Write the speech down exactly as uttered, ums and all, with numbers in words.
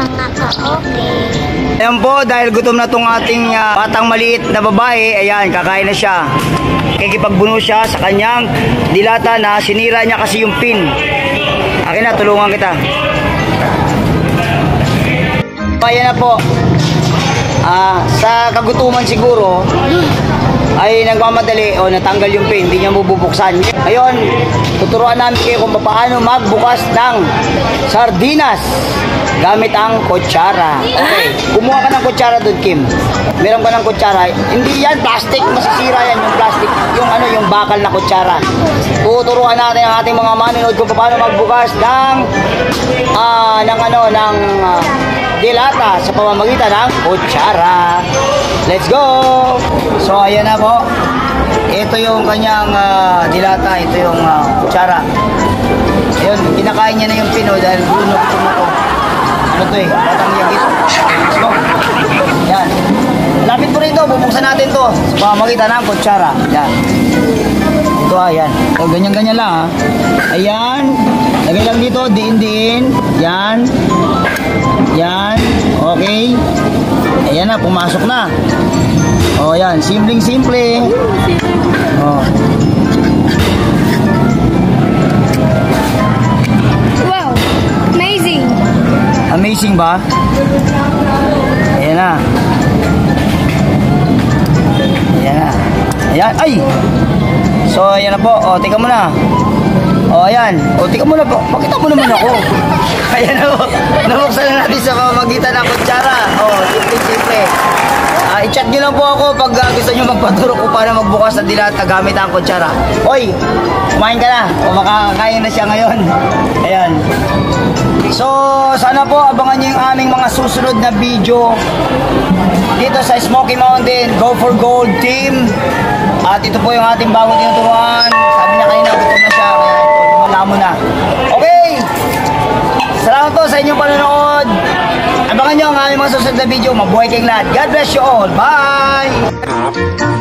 mga ka-okay. Ayan po, dahil gutom na tong ating uh, batang maliit na babae, ayan, kakain na siya. Kikipagbuno siya sa kanyang dilata na sinira niya kasi yung pin. Akin na, tulungan kita. Ayan na po. Uh, sa kagutuman siguro, ay nagmamadali o natanggal yung pin, hindi niya mabubuksan. Ngayon, tuturuan namin kayo kung paano magbukas ng sardinas gamit ang kutsara. Okay, kumuha ka ng kutsara doon, Kim. Meron ka ng kutsara. Hindi yan plastic, masisira yan yung plastic, yung ano, yung bakal na kutsara. Tuturuan natin ang ating mga manonood kung paano magbukas ng uh, ng ano, ng uh, dilata sa pamamagitan ng kutsara. Let's go! So, ayan na po. Ito yung kanyang uh, dilata. Ito yung uh, kutsara. Ayun, kinakain niya na yung pino dahil gulo na gutom na ko. Ano to eh? Batang yagit. Let's go! Yan. Lapit po rito. Bubuksan natin to sa pamamagitan ng kutsara. Yan. Ito ah, yan. O, ganyan-ganyan lang ah. Ayan. Lagay lang dito. Diin-diin. Yan. Yan. Okay. Ayan na, pumasok na. O, yan. Simpleng-simple. O. Wow! Amazing! Amazing ba? Ayan na. Ayan na. Ayan. Ay! So, ayan na po. O, tika mo na. O, ayan. O, tika mo na po. Pakita mo naman ako. Ayan na po. Nabuksan na natin sa pamamagitan ng kutsara. O, simple-simple. Uh, I-chat nyo lang po ako pag uh, gusto nyo magpaturo ko para magbukas ng dilata gamit ang kutsara. Oy, kumain ka na. O, makakakain na siya ngayon. Ayan. So, sana po abangan nyo yung aming mga susunod na video dito sa Smoky Mountain Go for Gold team. At ito po yung ating bagong tinuturuan. Sabi niya kanina, gutom na siya. Kaya ito, lumala mo na. Okay! Salamat po sa inyong panonood. Abangan nyo ang aming mga susunod na video. Mabuhay kayong lahat. God bless you all. Bye!